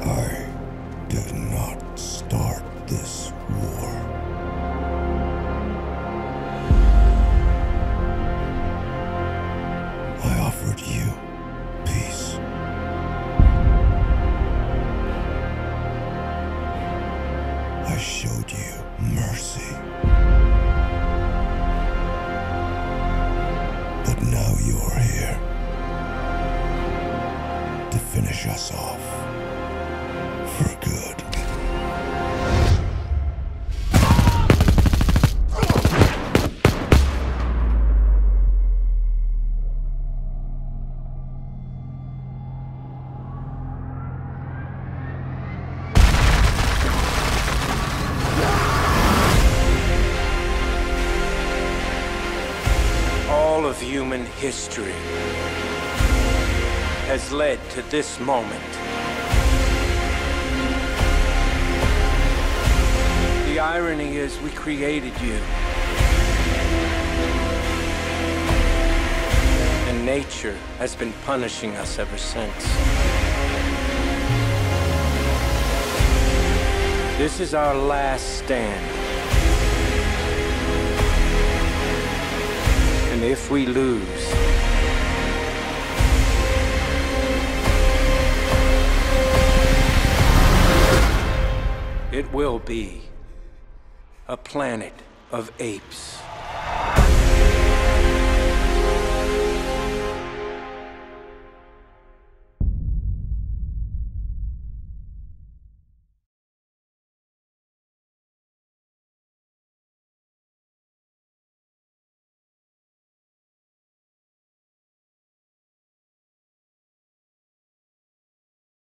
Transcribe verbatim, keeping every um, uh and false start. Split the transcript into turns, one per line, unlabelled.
I did not start this war. I offered you peace. I showed you mercy. But now you're here to finish us off for good.
All of human history has led to this moment. The irony is we created you. And nature has been punishing us ever since. This is our last stand. And if we lose, it will be a planet of apes.